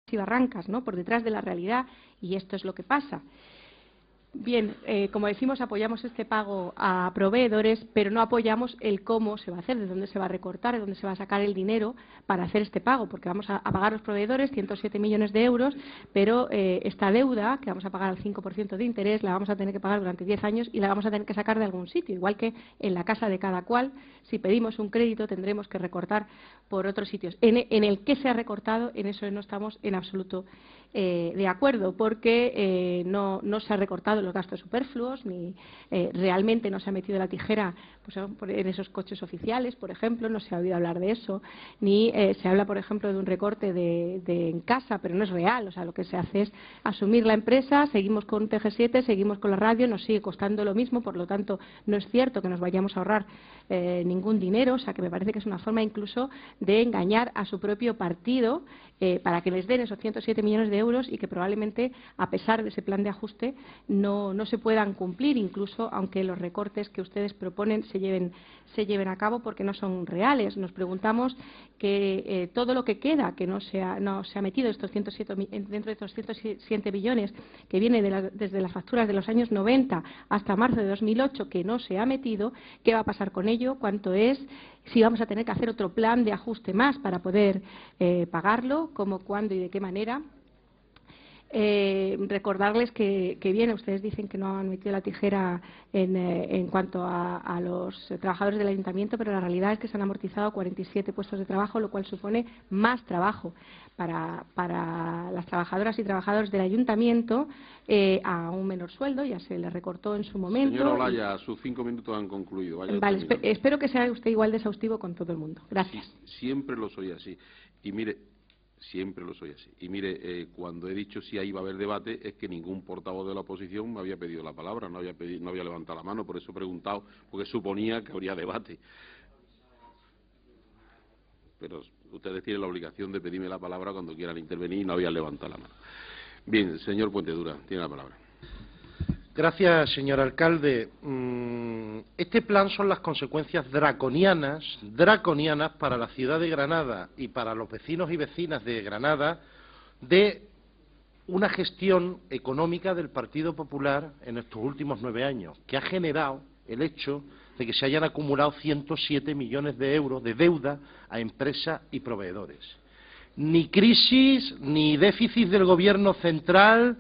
y barrancas, ¿no?, por detrás de la realidad, y esto es lo que pasa. Bien, como decimos, apoyamos este pago a proveedores, pero no apoyamos el cómo se va a hacer, de dónde se va a recortar, de dónde se va a sacar el dinero para hacer este pago, porque vamos a pagar a los proveedores 107 millones de euros, pero esta deuda, que vamos a pagar al 5% de interés, la vamos a tener que pagar durante 10 años y la vamos a tener que sacar de algún sitio, igual que en la casa de cada cual, si pedimos un crédito tendremos que recortar por otros sitios. En el que se ha recortado, en eso no estamos en absoluto de acuerdo, porque no se ha recortado los gastos superfluos, ni realmente no se ha metido la tijera pues, en esos coches oficiales, por ejemplo, no se ha oído hablar de eso, ni se habla, por ejemplo, de un recorte en casa, pero no es real. O sea, lo que se hace es asumir la empresa, seguimos con TG7, seguimos con la radio, nos sigue costando lo mismo, por lo tanto, no es cierto que nos vayamos a ahorrar ningún dinero, o sea, que me parece que es una forma incluso de engañar a su propio partido para que les den esos 107 millones de euros y que probablemente, a pesar de ese plan de ajuste, no se puedan cumplir, incluso aunque los recortes que ustedes proponen se lleven a cabo, porque no son reales. Nos preguntamos que todo lo que queda, que no se ha metido dentro de estos 107 billones que viene desde las facturas de los años 90 hasta marzo de 2008, que no se ha metido, ¿qué va a pasar con ello? ¿Cuánto es? Si vamos a tener que hacer otro plan de ajuste más para poder pagarlo, cómo, cuándo y de qué manera. Recordarles que bien, ustedes dicen que no han metido la tijera en cuanto a los trabajadores del ayuntamiento, pero la realidad es que se han amortizado 47 puestos de trabajo, lo cual supone más trabajo para las trabajadoras y trabajadores del ayuntamiento a un menor sueldo. Ya se le recortó en su momento. Señora Olaya, sus 5 minutos han concluido. Vale, espero que sea usted igual de exhaustivo con todo el mundo. Gracias. Sí, siempre lo soy así. Y mire, siempre lo soy así. Y mire, cuando he dicho si ahí va a haber debate, es que ningún portavoz de la oposición me había pedido la palabra, no había levantado la mano, por eso he preguntado, porque suponía que habría debate. Pero ustedes tienen la obligación de pedirme la palabra cuando quieran intervenir y no habían levantado la mano. Bien, señor Puentedura, tiene la palabra. Gracias, señor alcalde. Este plan son las consecuencias draconianas para la ciudad de Granada y para los vecinos y vecinas de Granada de una gestión económica del Partido Popular en estos últimos 9 años, que ha generado el hecho de que se hayan acumulado 107 millones de euros de deuda a empresas y proveedores. Ni crisis, ni déficit del Gobierno central,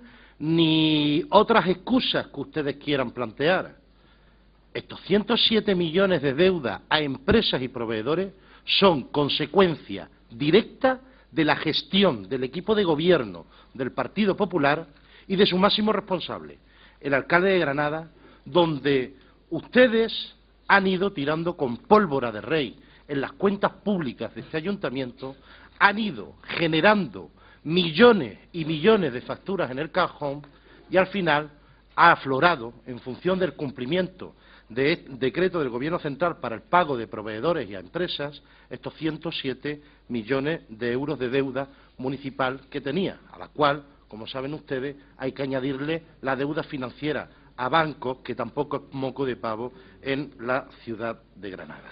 ni otras excusas que ustedes quieran plantear. Estos 107 millones de deuda a empresas y proveedores son consecuencia directa de la gestión del equipo de gobierno del Partido Popular y de su máximo responsable, el alcalde de Granada, donde ustedes han ido tirando con pólvora de rey en las cuentas públicas de este ayuntamiento, han ido generando millones y millones de facturas en el cajón y al final ha aflorado, en función del cumplimiento del decreto del Gobierno central para el pago de proveedores y a empresas, estos 107 millones de euros de deuda municipal que tenía, a la cual, como saben ustedes, hay que añadirle la deuda financiera a bancos, que tampoco es moco de pavo en la ciudad de Granada.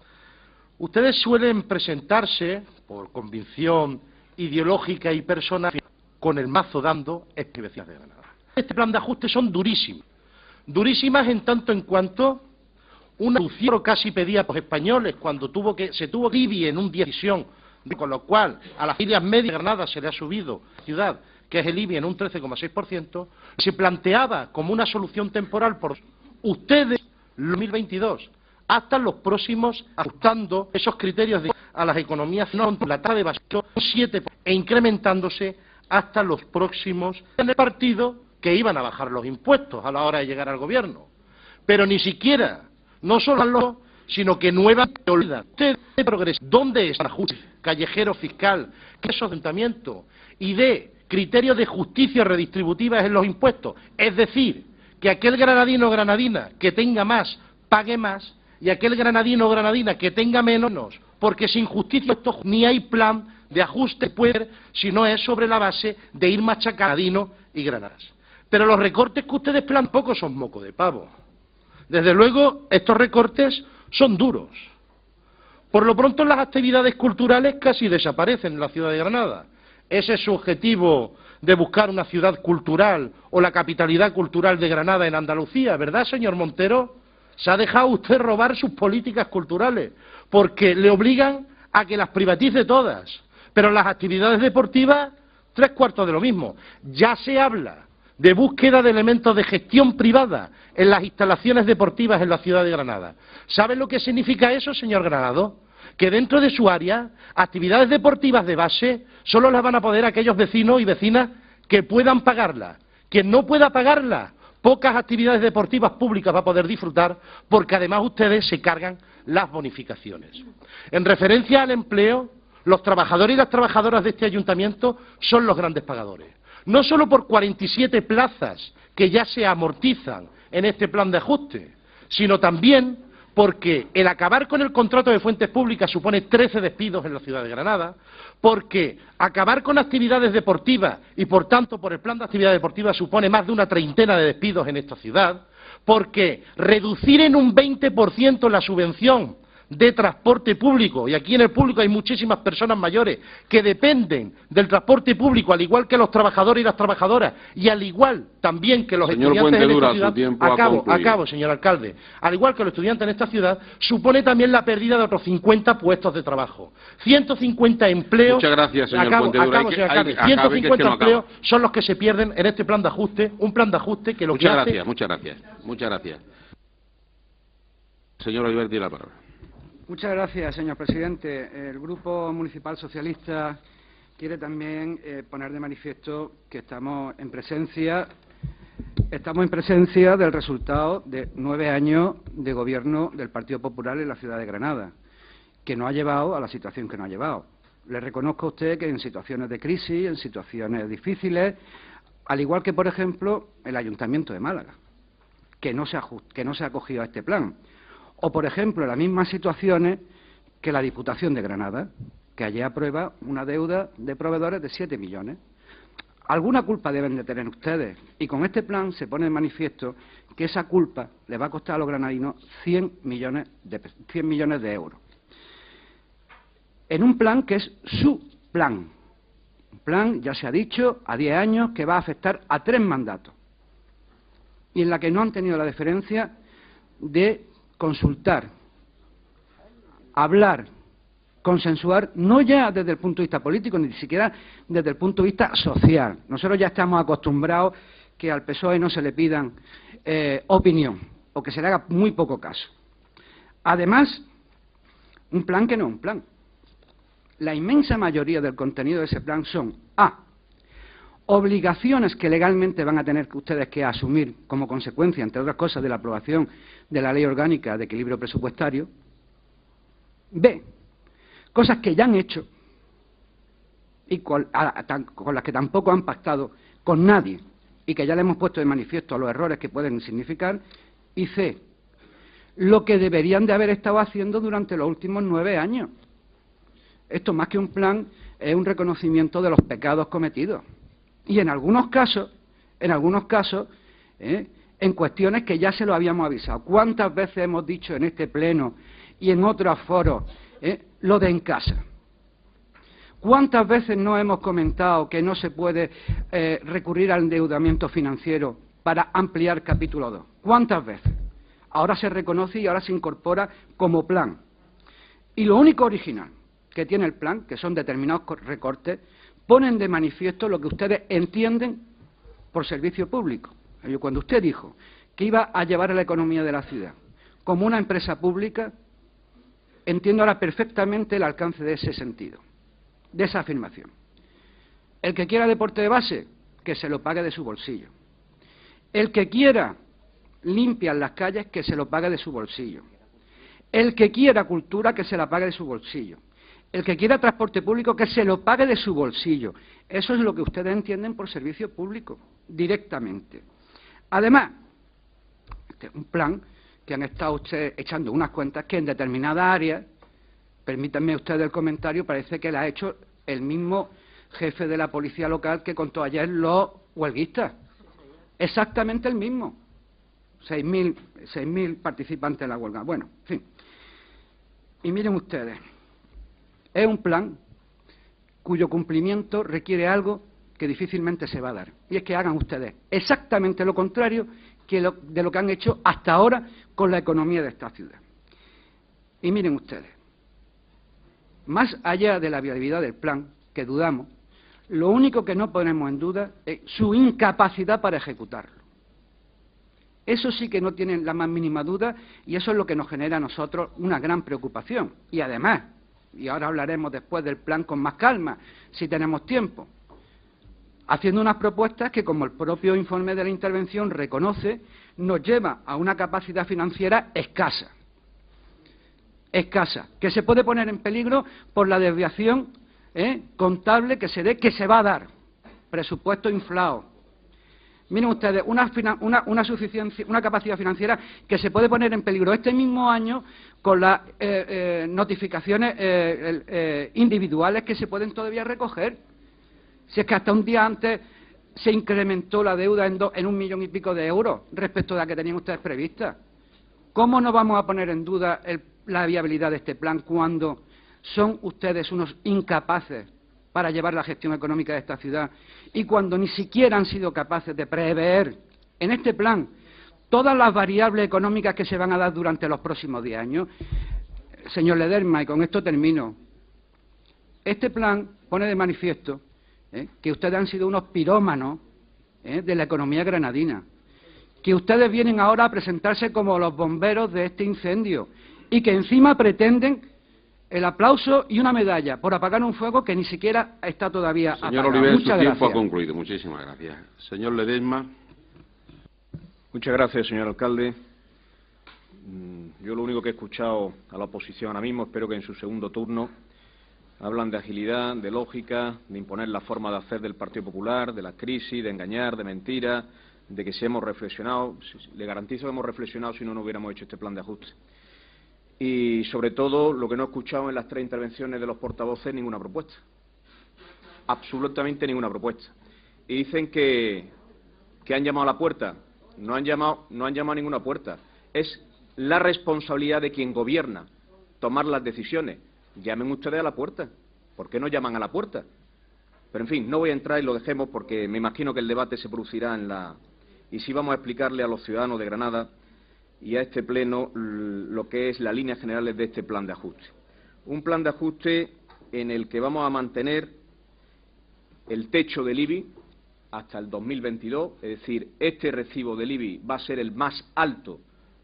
Ustedes suelen presentarse, por convicción ideológica y personal, con el mazo dando vecinas de Granada. Este plan de ajuste son durísimas. Durísimas en tanto en cuanto una solución casi pedía a los españoles cuando se tuvo que vivir en un decisión, con lo cual a las familias medias de Granada se le ha subido ciudad, que es el IBI, en un 13,6%, se planteaba como una solución temporal por ustedes, 2022, hasta los próximos, ajustando esos criterios a las economías no la tasa de base 7 e incrementándose hasta los próximos en el partido que iban a bajar los impuestos a la hora de llegar al gobierno. Pero ni siquiera, no solo sino que nuevamente olvidan ustedes de progreso. ¿Dónde es el ajuste callejero fiscal, que es asentamiento y de criterios de justicia redistributiva en los impuestos? Es decir, que aquel granadino o granadina que tenga más, pague más, y aquel granadino o granadina que tenga menos, porque sin justicia esto ni hay plan de ajuste puede, si no es sobre la base de ir machacadino y granadas. Pero los recortes que ustedes plantean tampoco son moco de pavo. Desde luego, estos recortes son duros. Por lo pronto, las actividades culturales casi desaparecen en la ciudad de Granada. Ese es su objetivo de buscar una ciudad cultural o la capitalidad cultural de Granada en Andalucía, ¿verdad, señor Montero? Se ha dejado usted robar sus políticas culturales, porque le obligan a que las privatice todas. Pero las actividades deportivas, 3/4 de lo mismo. Ya se habla de búsqueda de elementos de gestión privada en las instalaciones deportivas en la ciudad de Granada. ¿Saben lo que significa eso, señor Granado? Que dentro de su área, actividades deportivas de base solo las van a poder aquellos vecinos y vecinas que puedan pagarlas. Quien no pueda pagarlas, pocas actividades deportivas públicas va a poder disfrutar, porque además ustedes se cargan las bonificaciones. En referencia al empleo, los trabajadores y las trabajadoras de este ayuntamiento son los grandes pagadores. No solo por 47 plazas que ya se amortizan en este plan de ajuste, sino también porque el acabar con el contrato de fuentes públicas supone 13 despidos en la ciudad de Granada, porque acabar con actividades deportivas y, por tanto, por el plan de actividad deportiva supone más de una treintena de despidos en esta ciudad, porque reducir en un 20% la subvención de transporte público, y aquí en el público hay muchísimas personas mayores que dependen del transporte público, al igual que los trabajadores y las trabajadoras, y al igual también que los estudiantes en esta ciudad, acabo, señor alcalde, al igual que los estudiantes en esta ciudad, supone también la pérdida de otros 50 puestos de trabajo. 150 empleos, muchas gracias, señor Puentedura. Señor alcalde, 150 empleos son los que se pierden en este plan de ajuste, un plan de ajuste que lo que hace... Muchas gracias. Señor Oliver, tiene la palabra. Muchas gracias, señor presidente. El Grupo Municipal Socialista quiere también poner de manifiesto que estamos en presencia del resultado de 9 años de gobierno del Partido Popular en la ciudad de Granada, que nos ha llevado a la situación que nos ha llevado. Le reconozco a usted que en situaciones de crisis, en situaciones difíciles, al igual que, por ejemplo, el Ayuntamiento de Málaga, que no se ha acogido a este plan. O, por ejemplo, en las mismas situaciones que la Diputación de Granada, que ayer aprueba una deuda de proveedores de 7 millones. Alguna culpa deben de tener ustedes, y con este plan se pone de manifiesto que esa culpa le va a costar a los granadinos 100 millones de euros. En un plan que es su plan. Un plan, ya se ha dicho, a 10 años, que va a afectar a 3 mandatos. Y en la que no han tenido la deferencia de consultar, hablar, consensuar, no ya desde el punto de vista político, ni siquiera desde el punto de vista social. Nosotros ya estamos acostumbrados que al PSOE no se le pidan opinión, o que se le haga muy poco caso. Además, un plan que no es un plan. La inmensa mayoría del contenido de ese plan son obligaciones que legalmente van a tener ustedes que asumir como consecuencia, entre otras cosas, de la aprobación de la Ley Orgánica de Equilibrio Presupuestario. B, cosas que ya han hecho y con las que tampoco han pactado con nadie y que ya le hemos puesto de manifiesto los errores que pueden significar. Y C, lo que deberían de haber estado haciendo durante los últimos 9 años. Esto, más que un plan, es un reconocimiento de los pecados cometidos. Y en algunos casos, en cuestiones que ya se lo habíamos avisado. ¿Cuántas veces hemos dicho en este pleno y en otros foros lo de en casa? ¿Cuántas veces no hemos comentado que no se puede recurrir al endeudamiento financiero para ampliar capítulo 2? ¿Cuántas veces? Ahora se reconoce y ahora se incorpora como plan. Y lo único original que tiene el plan, que son determinados recortes, ponen de manifiesto lo que ustedes entienden por servicio público. Cuando usted dijo que iba a llevar a la economía de la ciudad como una empresa pública, entiendo ahora perfectamente el alcance de ese sentido, de esa afirmación. El que quiera deporte de base, que se lo pague de su bolsillo. El que quiera limpiar las calles, que se lo pague de su bolsillo. El que quiera cultura, que se la pague de su bolsillo. El que quiera transporte público, que se lo pague de su bolsillo. Eso es lo que ustedes entienden por servicio público, directamente. Además, este es un plan que han estado ustedes echando unas cuentas que en determinadas áreas, permítanme ustedes el comentario, parece que la ha hecho el mismo jefe de la policía local que contó ayer los huelguistas. Exactamente el mismo. 6.000 participantes en la huelga. Bueno, en fin. Y miren ustedes, es un plan cuyo cumplimiento requiere algo que difícilmente se va a dar. Y es que hagan ustedes exactamente lo contrario de lo que han hecho hasta ahora con la economía de esta ciudad. Y miren ustedes, más allá de la viabilidad del plan, que dudamos, lo único que no ponemos en duda es su incapacidad para ejecutarlo. Eso sí que no tienen la más mínima duda y eso es lo que nos genera a nosotros una gran preocupación. Y además, y ahora hablaremos después del plan con más calma, si tenemos tiempo, haciendo unas propuestas que, como el propio informe de la intervención reconoce, nos lleva a una capacidad financiera escasa, que se puede poner en peligro por la desviación contable que se va a dar, presupuesto inflado. Miren ustedes, una capacidad financiera que se puede poner en peligro este mismo año con las notificaciones individuales que se pueden todavía recoger. Si es que hasta un día antes se incrementó la deuda en 1,5 millones de euros respecto a la que tenían ustedes prevista. ¿Cómo no vamos a poner en duda la viabilidad de este plan cuando son ustedes unos incapaces para llevar la gestión económica de esta ciudad y cuando ni siquiera han sido capaces de prever en este plan todas las variables económicas que se van a dar durante los próximos 10 años? Señor Ledesma, y con esto termino, este plan pone de manifiesto que ustedes han sido unos pirómanos de la economía granadina, que ustedes vienen ahora a presentarse como los bomberos de este incendio y que encima pretenden el aplauso y una medalla por apagar un fuego que ni siquiera está todavía apagado. Señor Oliver, su tiempo ha concluido. Muchísimas gracias. Señor Ledesma. Muchas gracias, señor alcalde. Yo lo único que he escuchado a la oposición ahora mismo, espero que en su segundo turno, hablan de agilidad, de lógica, de imponer la forma de hacer del Partido Popular, de la crisis, de engañar, de mentiras, de que si hemos reflexionado. Le garantizo que hemos reflexionado, si no, no hubiéramos hecho este plan de ajuste. Y, sobre todo, lo que no he escuchado en las 3 intervenciones de los portavoces, ninguna propuesta. Absolutamente ninguna propuesta. Y dicen que han llamado a la puerta. No han llamado a ninguna puerta. Es la responsabilidad de quien gobierna tomar las decisiones. Llamen ustedes a la puerta. ¿Por qué no llaman a la puerta? Pero, en fin, no voy a entrar y lo dejemos porque me imagino que el debate se producirá en la... Y sí vamos a explicarle a los ciudadanos de Granada y a este Pleno lo que es las líneas generales de este plan de ajuste. Un plan de ajuste en el que vamos a mantener el techo del IBI hasta el 2022, es decir, este recibo del IBI va a ser el más alto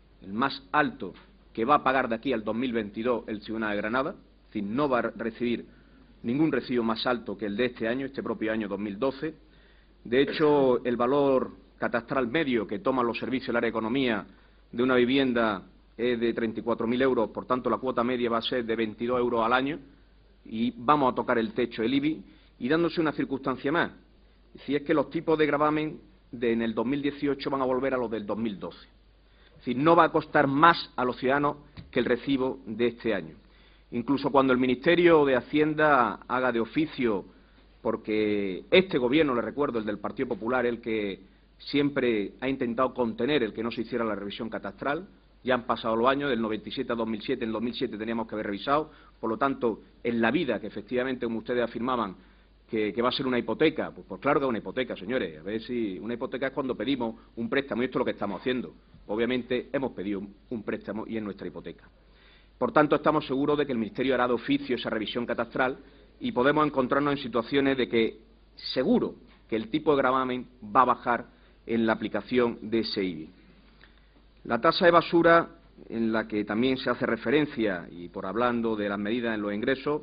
que va a pagar de aquí al 2022 el ciudadano de Granada, es decir, no va a recibir ningún recibo más alto que el de este año, este propio año 2012. De hecho, el valor catastral medio que toman los servicios del área de economía de una vivienda es de 34.000 euros, por tanto la cuota media va a ser de 22 euros al año y vamos a tocar el techo del IBI y dándose una circunstancia más. Si es que los tipos de gravamen en el 2018 van a volver a los del 2012. Es decir, no va a costar más a los ciudadanos que el recibo de este año. Incluso cuando el Ministerio de Hacienda haga de oficio, porque este Gobierno, le recuerdo, el del Partido Popular, el que siempre ha intentado contener el que no se hiciera la revisión catastral. Ya han pasado los años, del 97 a 2007, en 2007 teníamos que haber revisado. Por lo tanto, en la vida, que efectivamente, como ustedes afirmaban, que va a ser una hipoteca, pues claro que es una hipoteca, señores. A ver si una hipoteca es cuando pedimos un préstamo, y esto es lo que estamos haciendo. Obviamente, hemos pedido un préstamo y es nuestra hipoteca. Por tanto, estamos seguros de que el Ministerio hará de oficio esa revisión catastral y podemos encontrarnos en situaciones de que, seguro, que el tipo de gravamen va a bajar en la aplicación de ese IBI. La tasa de basura, en la que también se hace referencia, y por hablando de las medidas en los ingresos,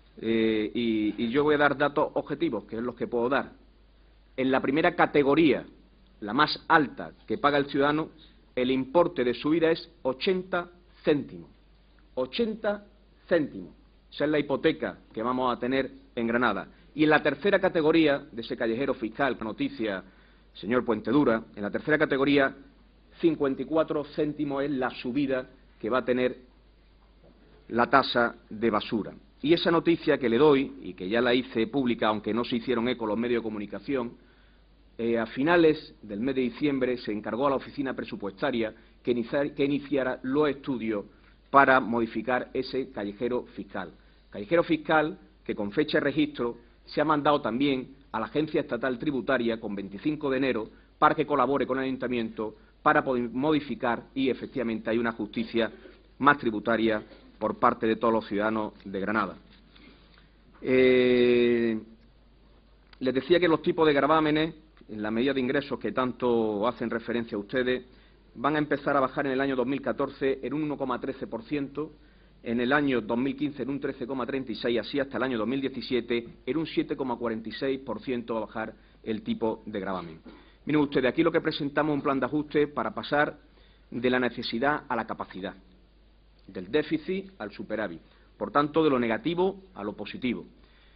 y yo voy a dar datos objetivos, que es los que puedo dar. En la primera categoría, la más alta que paga el ciudadano, el importe de subida es 80 céntimos. 80 céntimos. Esa es la hipoteca que vamos a tener en Granada. Y en la tercera categoría de ese callejero fiscal, que noticia señor Puentedura, en la tercera categoría, 54 céntimos es la subida que va a tener la tasa de basura. Y esa noticia que le doy, y que ya la hice pública, aunque no se hicieron eco los medios de comunicación, a finales del mes de diciembre se encargó a la oficina presupuestaria que iniciara los estudios para modificar ese callejero fiscal. Callejero fiscal que con fecha de registro se ha mandado también a la Agencia Estatal Tributaria con 25 de enero para que colabore con el Ayuntamiento para poder modificar y efectivamente hay una justicia más tributaria por parte de todos los ciudadanos de Granada. Les decía que los tipos de gravámenes, en la medida de ingresos que tanto hacen referencia a ustedes, van a empezar a bajar en el año 2014 en un 1,13%, en el año 2015 en un 13,36%, así hasta el año 2017 en un 7,46% va a bajar el tipo de gravamen. Miren ustedes, aquí lo que presentamos es un plan de ajuste para pasar de la necesidad a la capacidad, del déficit al superávit, por tanto, de lo negativo a lo positivo.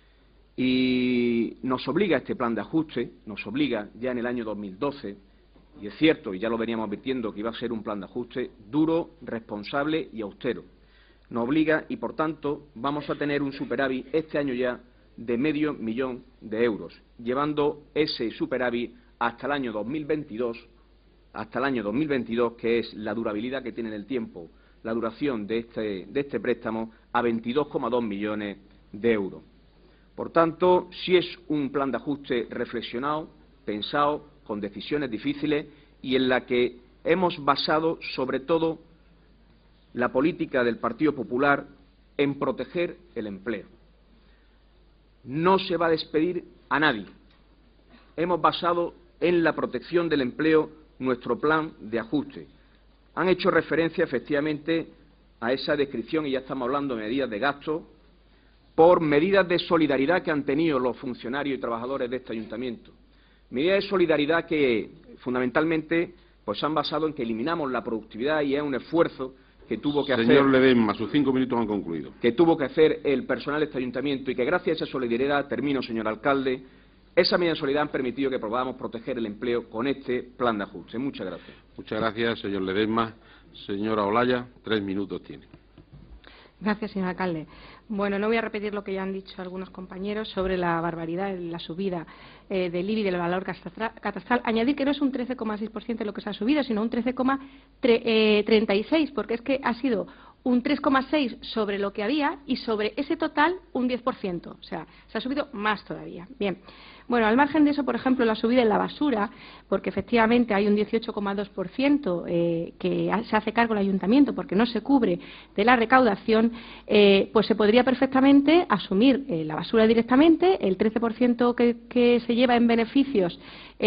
Y nos obliga este plan de ajuste, nos obliga ya en el año 2012, y es cierto, y ya lo veníamos advirtiendo, que iba a ser un plan de ajuste duro, responsable y austero. Nos obliga y, por tanto, vamos a tener un superávit este año ya de $500 000 de euros, llevando ese superávit hasta el año 2022, que es la durabilidad que tiene en el tiempo, la duración de este préstamo, a 22,2 millones de euros. Por tanto, sí es un plan de ajuste reflexionado, pensado, con decisiones difíciles y en la que hemos basado, sobre todo, la política del Partido Popular en proteger el empleo. No se va a despedir a nadie. Hemos basado en la protección del empleo nuestro plan de ajuste. Han hecho referencia, efectivamente, a esa descripción, y ya estamos hablando de medidas de gasto, por medidas de solidaridad que han tenido los funcionarios y trabajadores de este ayuntamiento. Medidas de solidaridad que, fundamentalmente, pues han basado en que eliminamos la productividad y es un esfuerzo que tuvo que hacer... Señor Ledesma, sus 5 minutos han concluido. Que tuvo que hacer el personal de este ayuntamiento y que gracias a esa solidaridad, termino, señor alcalde, esa medida de solidaridad han permitido que podamos proteger el empleo con este plan de ajuste. Muchas gracias. Muchas gracias, señor Ledesma. Señora Olaya, 3 minutos tiene. Gracias, señor alcalde. Bueno, no voy a repetir lo que ya han dicho algunos compañeros sobre la barbaridad de la subida del IBI del valor catastral. Añadir que no es un 13,6% lo que se ha subido, sino un 13,36%, porque es que ha sido un 3,6% sobre lo que había y sobre ese total un 10%. O sea, se ha subido más todavía. Bien. Bueno, al margen de eso, por ejemplo, la subida en la basura, porque efectivamente hay un 18,2% que se hace cargo el ayuntamiento porque no se cubre de la recaudación, pues se podría perfectamente asumir la basura directamente, el 13% que se lleva en beneficios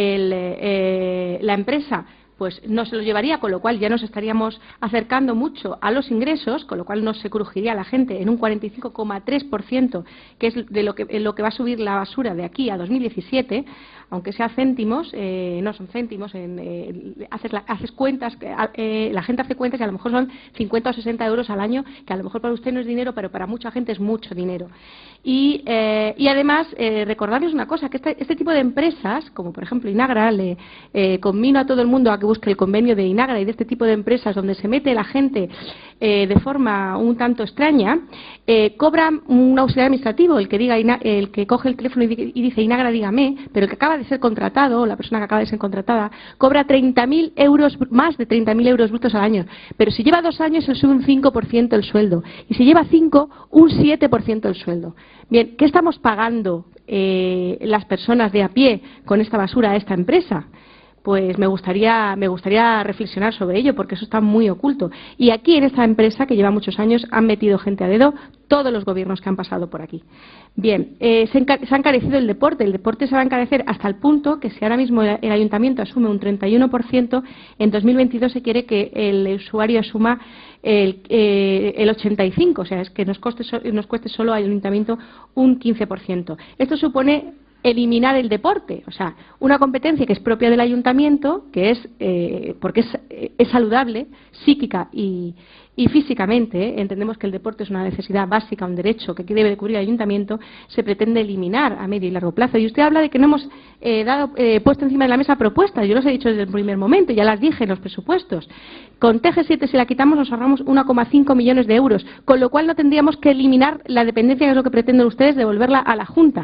la empresa, pues no se lo llevaría, con lo cual ya nos estaríamos acercando mucho a los ingresos, con lo cual no se crujiría la gente en un 45,3%, que es de lo que va a subir la basura de aquí a 2017, aunque sea céntimos, no son céntimos, haces cuentas, la gente hace cuentas y a lo mejor son 50 o 60 euros al año, que a lo mejor para usted no es dinero, pero para mucha gente es mucho dinero. Y además, recordarles una cosa, que este tipo de empresas, como por ejemplo Inagra, le conmino a todo el mundo a que busque el convenio de Inagra y de este tipo de empresas donde se mete la gente de forma un tanto extraña, cobran un auxiliar administrativo, el que coge el teléfono y dice Inagra, dígame, pero el que acaba de ser contratado, la persona que acaba de ser contratada, cobra 30.000 euros, más de 30.000 euros brutos al año. Pero si lleva 2 años, se sube un 5% el sueldo. Y si lleva 5, un 7% el sueldo. Bien, ¿qué estamos pagando las personas de a pie con esta basura a esta empresa? Pues me gustaría reflexionar sobre ello, porque eso está muy oculto. Y aquí, en esta empresa, que lleva muchos años, han metido gente a dedo todos los gobiernos que han pasado por aquí. Bien, se ha encarecido el deporte. El deporte se va a encarecer hasta el punto que si ahora mismo el ayuntamiento asume un 31%, en 2022 se quiere que el usuario asuma el 85%. O sea, es que nos cueste solo al ayuntamiento un 15%. Esto supone eliminar el deporte, o sea, una competencia que es propia del ayuntamiento, que es porque es saludable psíquica y físicamente, entendemos que el deporte es una necesidad básica, un derecho que debe de cubrir el ayuntamiento, se pretende eliminar a medio y largo plazo. Y usted habla de que no hemos puesto encima de la mesa propuestas. Yo los he dicho desde el primer momento, ya las dije en los presupuestos. Con TG7, si la quitamos, nos ahorramos 1,5 millones de euros, con lo cual no tendríamos que eliminar la dependencia, que es lo que pretenden ustedes, devolverla a la Junta.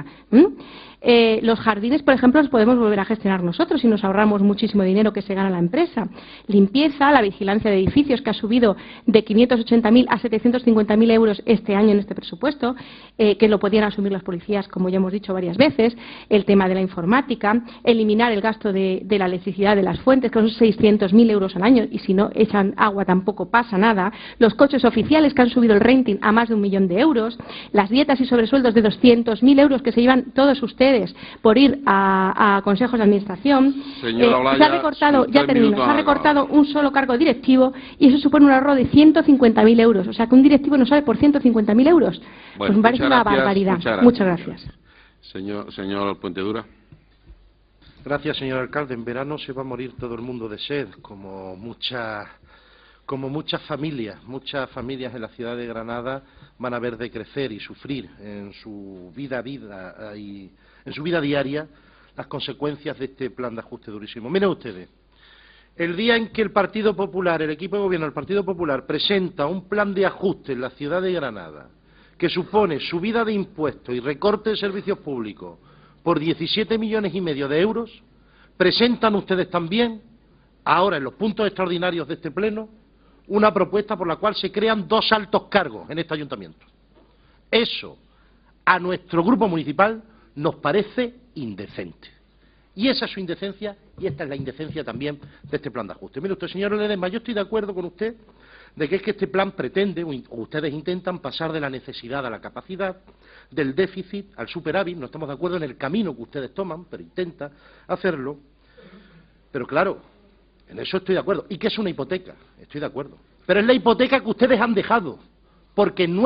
Los jardines, por ejemplo, los podemos volver a gestionar nosotros y nos ahorramos muchísimo dinero que se gana la empresa. Limpieza, la vigilancia de edificios, que ha subido de 580.000 a 750.000 euros este año en este presupuesto, que lo podían asumir las policías, como ya hemos dicho varias veces, el tema de la informática, eliminar el gasto de la electricidad de las fuentes, que son 600.000 euros al año, y si no echan agua tampoco pasa nada, los coches oficiales que han subido el rating a más de 1 millón de euros, las dietas y sobresueldos de 200.000 euros que se llevan todos ustedes por ir a consejos de administración. Se ha recortado, ya termino, se ha recortado un solo cargo directivo y eso supone un ahorro de 150.000 euros. O sea, que un directivo no sale por 150.000 euros. Bueno, pues me parece una barbaridad. Muchas gracias. Señor Puentedura. Gracias, señor alcalde. En verano se va a morir todo el mundo de sed, como muchas familias. Muchas familias en la ciudad de Granada van a ver decrecer y sufrir en su vida y en su vida diaria las consecuencias de este plan de ajuste durísimo. Miren ustedes, el día en que el Partido Popular, el equipo de gobierno del Partido Popular, presenta un plan de ajuste en la ciudad de Granada que supone subida de impuestos y recorte de servicios públicos por 17,5 millones de euros, presentan ustedes también, ahora en los puntos extraordinarios de este pleno, una propuesta por la cual se crean 2 altos cargos en este ayuntamiento. Eso, a nuestro grupo municipal, nos parece indecente. Y esa es su indecencia, y esta es la indecencia también de este plan de ajuste. Mire usted, señor Ledesma, yo estoy de acuerdo con usted de que es que este plan pretende, o ustedes intentan, pasar de la necesidad a la capacidad, del déficit al superávit. No estamos de acuerdo en el camino que ustedes toman, pero intentan hacerlo. Pero claro, en eso estoy de acuerdo. ¿Y qué es una hipoteca? Estoy de acuerdo. Pero es la hipoteca que ustedes han dejado, porque en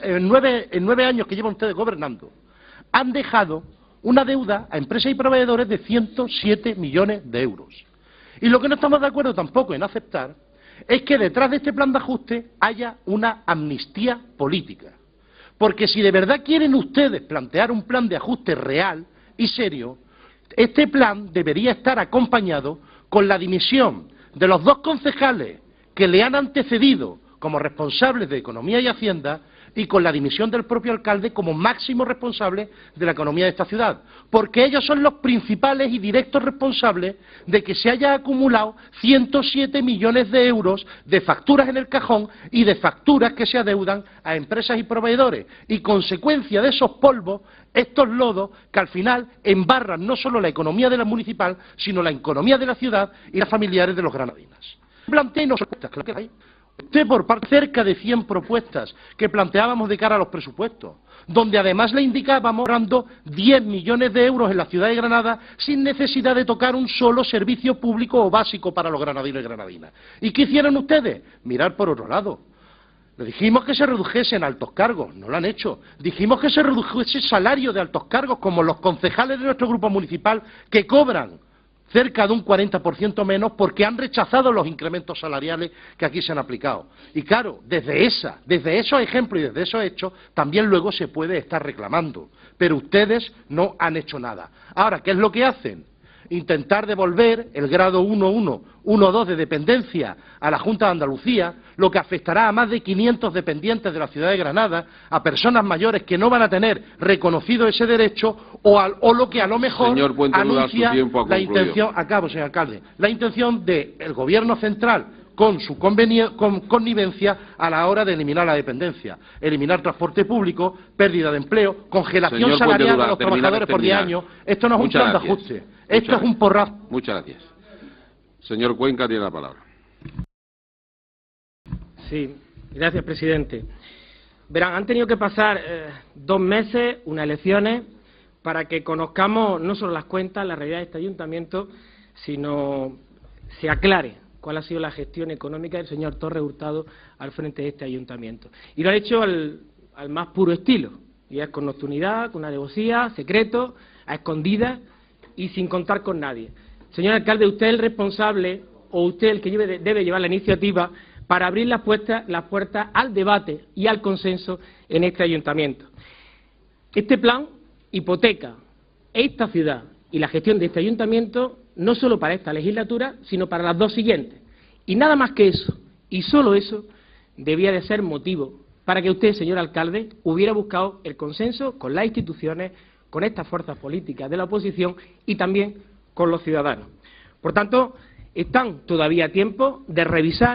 9 años que llevan ustedes gobernando, han dejado una deuda a empresas y proveedores de 107 millones de euros. Y lo que no estamos de acuerdo tampoco en aceptar es que detrás de este plan de ajuste haya una amnistía política. Porque si de verdad quieren ustedes plantear un plan de ajuste real y serio, este plan debería estar acompañado con la dimisión de los 2 concejales que le han antecedido como responsables de Economía y Hacienda y con la dimisión del propio alcalde como máximo responsable de la economía de esta ciudad, porque ellos son los principales y directos responsables de que se haya acumulado 107 millones de euros de facturas en el cajón y de facturas que se adeudan a empresas y proveedores, y consecuencia de esos polvos, estos lodos que al final embarran no solo la economía de la municipal, sino la economía de la ciudad y las familiares de los granadinos. Plantéenos propuestas, claro que hay. Usted, por parte, cerca de 100 propuestas que planteábamos de cara a los presupuestos, donde además le indicábamos ahorrando 10 millones de euros en la ciudad de Granada sin necesidad de tocar un solo servicio público o básico para los granadinos y granadinas. ¿Y qué hicieron ustedes? Mirar por otro lado. Le dijimos que se redujesen altos cargos, no lo han hecho. Dijimos que se redujese salario de altos cargos, como los concejales de nuestro grupo municipal, que cobran cerca de un 40% menos porque han rechazado los incrementos salariales que aquí se han aplicado. Y claro, desde esos ejemplos y desde esos hechos, también luego se puede estar reclamando. Pero ustedes no han hecho nada. Ahora, ¿qué es lo que hacen? Intentar devolver el grado 1.1, 1.2 de dependencia a la Junta de Andalucía, lo que afectará a más de 500 dependientes de la ciudad de Granada, a personas mayores que no van a tener reconocido ese derecho, o lo que a lo mejor anuncia la intención, acabo, señor alcalde, la intención del Gobierno central con su connivencia a la hora de eliminar la dependencia, eliminar transporte público, pérdida de empleo, congelación salarial de los trabajadores por 10 años. Esto no es un plan de ajuste, esto es un porrazo. Muchas gracias. Señor Cuenca tiene la palabra. Sí, gracias, presidente. Verán, han tenido que pasar 2 meses, unas elecciones, para que conozcamos no solo las cuentas, la realidad de este ayuntamiento, sino se aclare cuál ha sido la gestión económica del señor Torres Hurtado al frente de este ayuntamiento. Y lo ha hecho al más puro estilo, y es con nocturnidad, con alevosía, secreto, a escondidas y sin contar con nadie. Señor alcalde, usted es el responsable, o usted el que debe llevar la iniciativa para abrir las puertas al debate y al consenso en este ayuntamiento. Este plan hipoteca esta ciudad y la gestión de este ayuntamiento no solo para esta legislatura, sino para las 2 siguientes. Y nada más que eso, y solo eso, debía de ser motivo para que usted, señor alcalde, hubiera buscado el consenso con las instituciones, con estas fuerzas políticas de la oposición y también con los ciudadanos. Por tanto, están todavía a tiempo de revisar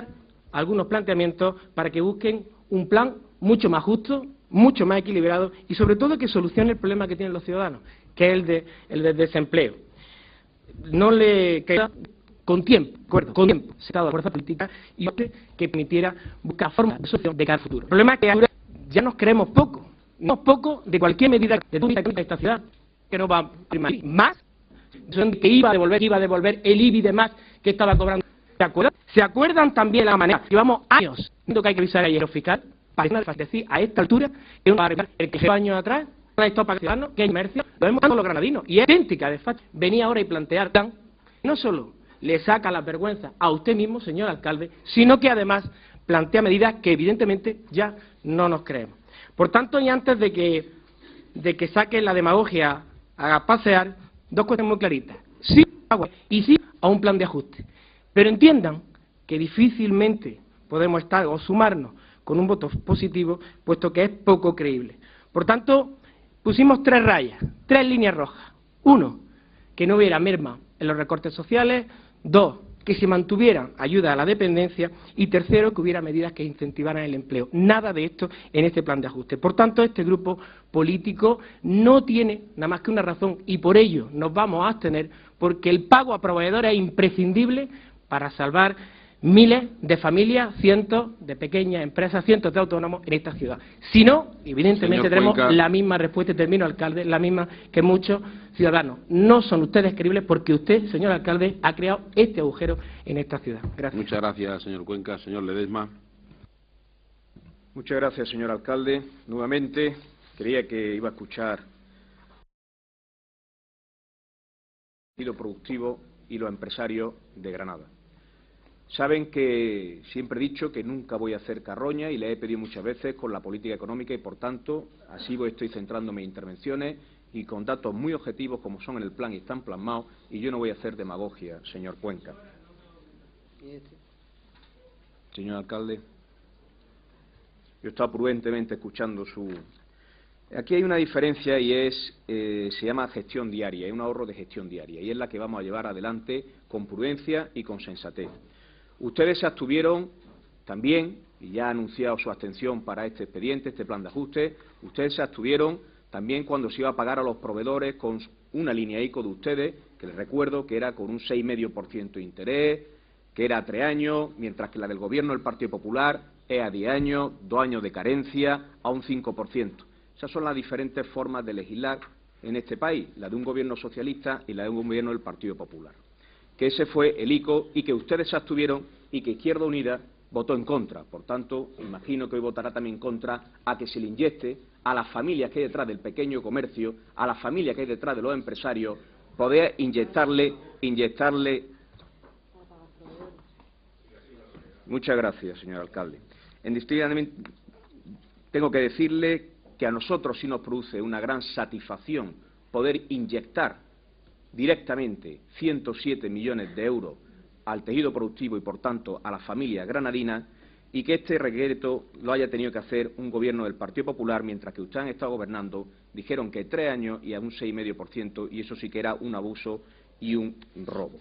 algunos planteamientos para que busquen un plan mucho más justo, mucho más equilibrado y, sobre todo, que solucione el problema que tienen los ciudadanos, que es el del desempleo. No le queda con tiempo, Estado de fuerza política y que permitiera buscar formas de solución de cara al futuro. El problema es que ahora ya nos creemos poco de cualquier medida de esta ciudad que no va a primar más, que iba a devolver el IBI de más que estaba cobrando. ¿Se acuerdan también de la manera? Llevamos años diciendo que hay que revisar el dinero fiscal para decir a esta altura que uno va a arreglar el que lleva años atrás ha estado para el ciudadano, que hay comercio, lo hemos dado los granadinos, y es idéntica de facto. Venía ahora y plantear tan, no solo le saca la vergüenza a usted mismo, señor alcalde, sino que además plantea medidas que evidentemente ya no nos creemos. Por tanto, y antes de que saque la demagogia a pasear, dos cuestiones muy claritas. Sí agua y sí a un plan de ajuste. Pero entiendan que difícilmente podemos estar o sumarnos con un voto positivo, puesto que es poco creíble. Por tanto, pusimos 3 rayas, 3 líneas rojas. 1, que no hubiera merma en los recortes sociales. 2, que se mantuvieran ayudas a la dependencia. Y 3, que hubiera medidas que incentivaran el empleo. Nada de esto en este plan de ajuste. Por tanto, este grupo político no tiene nada más que una razón y por ello nos vamos a abstener, porque el pago a proveedores es imprescindible para salvar miles de familias, cientos de pequeñas empresas, cientos de autónomos en esta ciudad. Si no, evidentemente tenemos la misma respuesta, y termino, alcalde, la misma que muchos ciudadanos. No son ustedes creíbles porque usted, señor alcalde, ha creado este agujero en esta ciudad. Gracias. Muchas gracias, señor Cuenca. Señor Ledesma. Muchas gracias, señor alcalde. Nuevamente, creía que iba a escuchar el tejido productivo y los empresarios de Granada. Saben que siempre he dicho que nunca voy a hacer carroña y le he pedido muchas veces con la política económica y, por tanto, así estoy centrando mis intervenciones y con datos muy objetivos como son en el plan y están plasmados, y yo no voy a hacer demagogia, señor Cuenca. Señor alcalde, yo estaba prudentemente escuchando su... Aquí hay una diferencia y se llama gestión diaria, es un ahorro de gestión diaria y es la que vamos a llevar adelante con prudencia y con sensatez. Ustedes se abstuvieron también, y ya ha anunciado su abstención para este expediente, este plan de ajuste, ustedes se abstuvieron también cuando se iba a pagar a los proveedores con una línea ICO de ustedes, que les recuerdo que era con un 6,5% de interés, que era a 3 años, mientras que la del Gobierno del Partido Popular es a 10 años, 2 años de carencia, a un 5%. Esas son las diferentes formas de legislar en este país, la de un Gobierno socialista y la de un Gobierno del Partido Popular. Que ese fue el ICO y que ustedes se abstuvieron y que Izquierda Unida votó en contra. Por tanto, imagino que hoy votará también en contra a que se le inyecte a las familias que hay detrás del pequeño comercio, a las familias que hay detrás de los empresarios, poder inyectarle. Muchas gracias, señor alcalde. Tengo que decirle que a nosotros sí nos produce una gran satisfacción poder inyectar directamente 107 millones de euros al tejido productivo y, por tanto, a las familias granadinas, y que este decreto lo haya tenido que hacer un Gobierno del Partido Popular, mientras que ustedes han estado gobernando, dijeron que 3 años y a un 6,5%, y eso sí que era un abuso y un robo.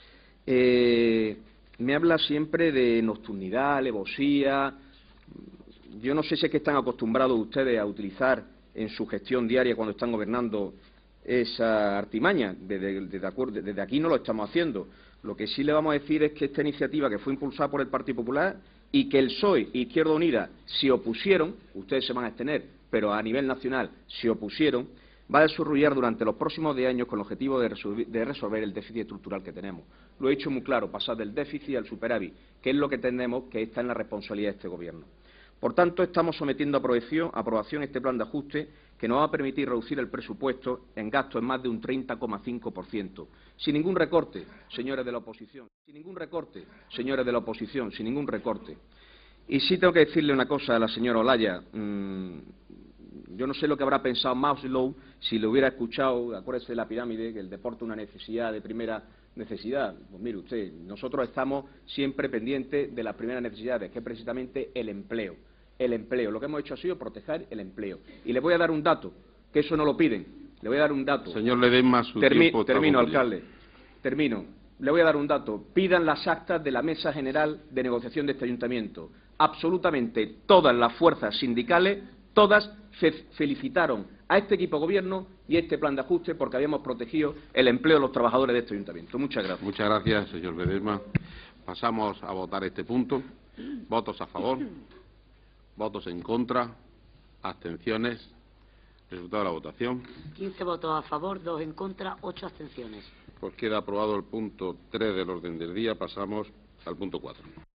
Me habla siempre de nocturnidad, alevosía. Yo no sé si es que están acostumbrados ustedes a utilizar en su gestión diaria cuando están gobernando esa artimaña. Desde aquí no lo estamos haciendo. Lo que sí le vamos a decir es que esta iniciativa, que fue impulsada por el Partido Popular y que el PSOE e Izquierda Unida se opusieron, ustedes se van a abstener, pero a nivel nacional se opusieron, va a desarrollar durante los próximos 10 años con el objetivo de resolver el déficit estructural que tenemos. Lo he dicho muy claro, pasar del déficit al superávit, que es lo que tenemos, que está en la responsabilidad de este Gobierno. Por tanto, estamos sometiendo a aprobación este plan de ajuste que nos va a permitir reducir el presupuesto en gastos en más de un 30,5%. Sin ningún recorte, señores de la oposición. Sin ningún recorte, señores de la oposición, sin ningún recorte. Y sí tengo que decirle una cosa a la señora Olaya. Yo no sé lo que habrá pensado Maslow si le hubiera escuchado, acuérdese de la pirámide, que el deporte es una necesidad de primera necesidad. Pues mire usted, nosotros estamos siempre pendientes de las primeras necesidades, que es precisamente el empleo. El empleo. Lo que hemos hecho ha sido proteger el empleo. Y le voy a dar un dato, que eso no lo piden. Le voy a dar un dato. Señor Ledesma, su tiempo está Termino, concluido. alcalde. Termino. le voy a dar un dato, pidan las actas de la Mesa General de Negociación de este Ayuntamiento. Absolutamente todas las fuerzas sindicales, todas felicitaron a este equipo de gobierno y a este plan de ajuste porque habíamos protegido el empleo de los trabajadores de este Ayuntamiento. Muchas gracias. Muchas gracias, señor Ledesma. Pasamos a votar este punto. ¿Votos a favor? ¿Votos en contra? ¿Abstenciones? Resultado de la votación. 15 votos a favor, 2 en contra, 8 abstenciones. Pues queda aprobado el punto 3 del orden del día. Pasamos al punto 4.